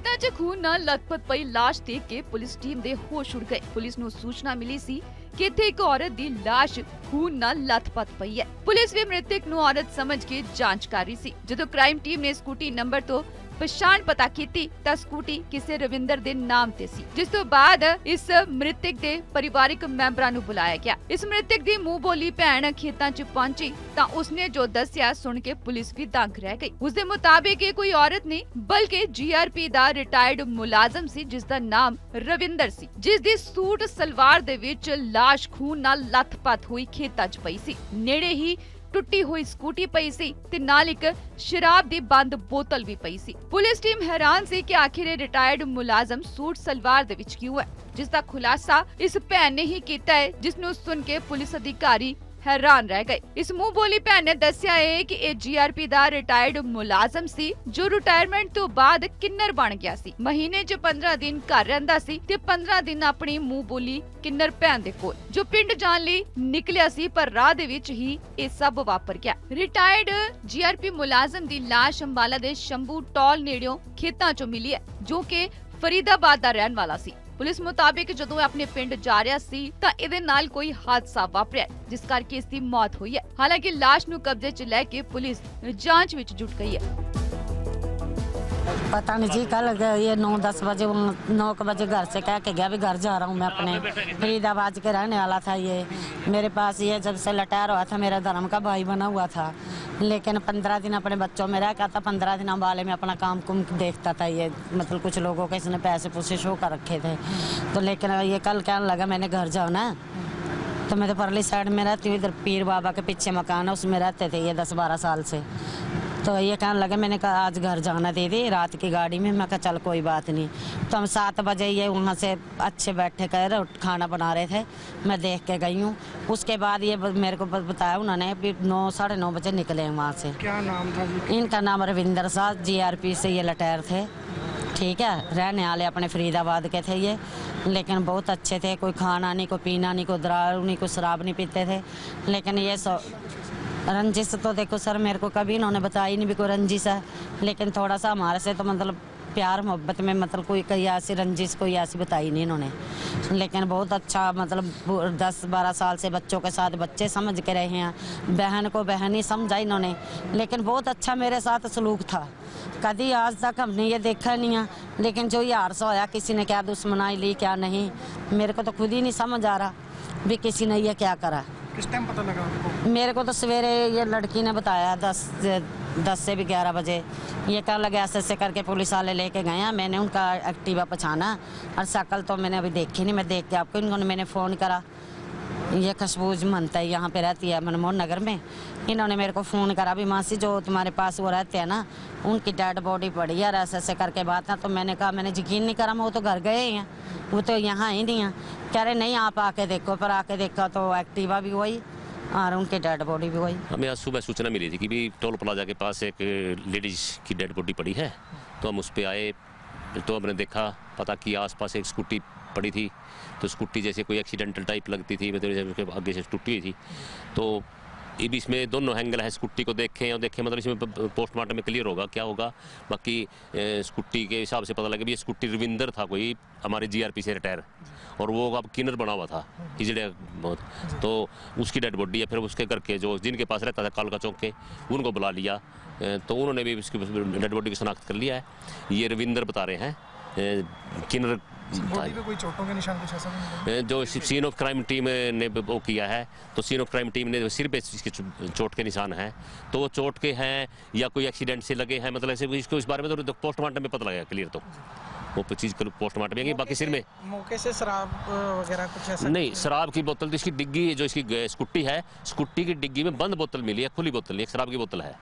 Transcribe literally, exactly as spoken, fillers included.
खेतां 'ਚ खून ਨਾਲ ਲਖਪਤ ਪਈ ਲਾਸ਼ ਦੇਖ ਕੇ ਪੁਲਿਸ ਟੀਮ ਦੇ ਹੋਸ਼ ਉੜ ਗਏ। ਪੁਲਿਸ ਨੂੰ ਸੂਚਨਾ ਮਿਲੀ ਸੀ ਕਿ ਇੱਥੇ ਇੱਕ ਔਰਤ ਦੀ ਲਾਸ਼ खून ਨਾਲ ਲੱਥਪੱਥ ਪਈ ਹੈ। ਪੁਲਿਸ ਵੀ ਮ੍ਰਿਤਕ ਨੂੰ ਔਰਤ ਸਮਝ ਕੇ ਜਾਂਚ ਕਰ ਰਹੀ ਸੀ। ਜਦੋਂ ਕ੍ਰਾਈਮ ਟੀਮ ਨੇ ਸਕੂਟੀ ਨੰਬਰ ਤੋਂ ਪਛਾਣ ਪਤਾ ਕੀਤੀ ਤਾਂ ਸਕੂਟੀ ਕਿਸੇ ਰਵਿੰਦਰ ਦੇ ਨਾਮ ਤੇ ਸੀ, ਜਿਸ ਤੋਂ ਬਾਅਦ ਇਸ ਮ੍ਰਿਤਕ ਦੇ ਪਰਿਵਾਰਿਕ ਮੈਂਬਰਾਂ ਨੂੰ ਬੁਲਾਇਆ ਗਿਆ। ਇਸ ਮ੍ਰਿਤਕ ਦੀ ਮੂੰਹ ਬੋਲੀ ਭੈਣ ਖੇਤਾਂ 'ਚ ਪਹੁੰਚੀ ਤਾਂ ਉਸਨੇ ਜੋ ਦੱਸਿਆ ਸੁਣ ਕੇ ਪੁਲਿਸ ਵੀ ਦੰਗ ਰਹਿ ਗਈ। ਉਸਦੇ ਮੁਤਾबिक ਇਹ ਕੋਈ ਔਰਤ ਨਹੀਂ ਬਲਕਿ ਜੀਆਰਪੀ ਦਾ ਰਿਟਾਇਰਡ ਮੁਲਾਜ਼ਮ ਸੀ, ਜਿਸ ਦਾ ਨਾਮ ਰਵਿੰਦਰ ਸੀ, ਜਿਸ ਦੀ ਸੂਟ ਸਲਵਾਰ ਦੇ ਵਿੱਚ ਲਾਸ਼ ਖੂਨ ਨਾਲ ਲੱਥਪੱਥ ਹੋਈ ਖੇਤਾਂ 'ਚ ਪਈ ਸੀ। ਨੇੜੇ ਹੀ टुटी हुई स्कूटी पई सी ते नाल एक शराब दी बंद बोतल भी पई सी। पुलिस टीम हैरान सी कि आखिर रिटायर्ड मुलाजम सूट सलवार दे विच क्यों है, जिसदा खुलासा इस भैन ने ही कीता है, जिसनूं सुन के पुलिस अधिकारी हैरान रह गए। इस मुंह बोली भैन ने दस्सिया है कि यह जीआरपी दा रिटायर्ड मुलाजम सी, जो रिटायरमेंट तो बाद किन्नर बन गया सी। महीने च पंद्रह दिन घर रहिंदा सी ते पंद्रह दिन अपनी मुंह बोली किन्नर भैन दे कोल, जो पिंड जाण लई निकलिया सी, पर राह दे विच ही ये सब वापर गया। रिटायर्ड जीआरपी मुलाजम दी लाश अंबाला दे शंभू टॉल नेड़ियों खेतां चों मिली है, जो कि फरीदाबाद दा रहन वाला सी। पुलिस मुताबिक जदों अपने पिंड जा रहा सी तां इहदे नाल कोई हादसा वापरिया, जिस करके इसकी मौत हुई है। हालांकि लाश नूं कब्जे च लैके पुलिस जांच विच जुट गई है। पता नहीं जी, कल ये नौ दस बजे नौ बजे घर से कह के गया भी घर जा रहा हूँ मैं, अपने फरीदाबाद के रहने वाला था। ये मेरे पास ये जब से लटायर हुआ था मेरा धर्म का भाई बना हुआ था, लेकिन पंद्रह दिन अपने बच्चों में रह कर था, पंद्रह दिन अम्बाले में अपना काम कुम देखता था। ये मतलब कुछ लोगों के इसने पैसे पूसे शो कर रखे थे, तो लेकिन ये कल कहने लगा मैंने घर जाना है, तो मैं तो परली साइड में रहती हूँ, इधर पीर बाबा के पीछे मकान है, उसमें रहते थे ये दस बारह साल से। तो ये कहने लगा मैंने कहा आज घर जाना दीदी, रात की गाड़ी में। मैं कहा चल कोई बात नहीं। तो हम सात बजे ये वहाँ से अच्छे बैठे कर खाना बना रहे थे, मैं देख के गई हूँ। उसके बाद ये मेरे को बताया उन्होंने भी नौ साढ़े नौ बजे निकले हैं वहाँ से। क्या नाम था जी? इनका नाम रविंदर साहब, जीआरपी से ये लटायर थे, ठीक है, रहने वाले अपने फरीदाबाद के थे ये, लेकिन बहुत अच्छे थे। कोई खाना नहीं, कोई पीना नहीं, कोई दारू नहीं, कोई शराब नहीं पीते थे। लेकिन ये सो रंजिश तो देखो सर मेरे को कभी इन्होंने बताई नहीं भी कोई रंजिश है, लेकिन थोड़ा सा हमारे से तो मतलब प्यार मोहब्बत में मतलब कोई कहीं ऐसी रंजिश कोई ऐसी बताई नहीं इन्होंने। लेकिन बहुत अच्छा मतलब दस बारह साल से बच्चों के साथ बच्चे समझ के रहे हैं, बहन को बहन ही समझा इन्होंने, लेकिन बहुत अच्छा मेरे साथ सलूक था। कभी आज तक हमने ये देखा नहीं है, लेकिन जो ये हादसा होया किसी ने क्या दुश्मनाई ली क्या नहीं, मेरे को तो खुद ही नहीं समझ आ रहा भी किसी ने ये क्या करा। किस टाइम पता लगा आपको? मेरे को तो सवेरे ये लड़की ने बताया दस दस से भी ग्यारह बजे। ये कल लगे ऐसे ऐसे करके पुलिस वाले लेके गए हैं। मैंने उनका एक्टिवा पछाना और शकल तो मैंने अभी देखी नहीं, मैं देख के आपको इन्होंने मैंने फ़ोन करा। ये खुशबूज मनता है, यहाँ पे रहती है मनमोहन नगर में। इन्होंने मेरे को फ़ोन करा भी मासी जो तुम्हारे पास वो रहते हैं ना, उनकी डेड बॉडी पड़ी है, ऐसे ऐसे करके बात है। तो मैंने कहा मैंने यकीन नहीं करा, मैं वो तो घर गए ही हैं, वो तो यहाँ ही नहीं हैं। कह रहे नहीं आप आके देखो, पर आके देखा तो एक्टिवा भी वही और उनकी डेड बॉडी भी वही। हमें आज सुबह सूचना मिली थी कि भी टोल प्लाजा के पास एक लेडीज की डेड बॉडी पड़ी है, तो हम उस पर आए, तो हमने देखा पता कि आसपास एक स्कूटी पड़ी थी, तो स्कूटी जैसे कोई एक्सीडेंटल टाइप लगती थी, मतलब आगे से टूटी हुई थी। तो ये भी इसमें दोनों एंगल है, स्कूटी को देखें और देखें मतलब इसमें पोस्टमार्टम में क्लियर होगा क्या होगा। बाकी स्कूटी के हिसाब से पता लगा भी ये स्कूटी रविंदर था कोई हमारे जीआरपी से रिटायर, और वो अब किन्नर बना हुआ था इजड़े बहुत, तो उसकी डेड बॉडी है। फिर उसके करके जो जिनके पास रहता था कालका चौक के, उनको बुला लिया, तो उन्होंने भी उसकी डेड बॉडी की शनाख्त कर लिया है। ये रविंदर बता रहे हैं, किन्नर बॉडी पे कोई चोटों के निशान कुछ ऐसा नहीं? जो सीन ऑफ क्राइम टीम ने वो किया है, तो सीन ऑफ क्राइम टीम ने सिर पे इसके चोट के निशान हैं, तो वो चोट के हैं या कोई एक्सीडेंट से लगे हैं, मतलब ऐसे इसको इस बारे में तो पोस्टमार्टम में पता लगेगा क्लियर, तो वो चीज़ पोस्टमार्टम में। बाकी सिर में मौके से शराब वगैरह कुछ ऐसा नहीं, शराब की बोतल तो इसकी डिग्गी जो इसकी स्कूटी है, स्कूटी की डिग्गी में बंद बोतल मिली है, खुली बोतल नहीं, एक शराब की बोतल है।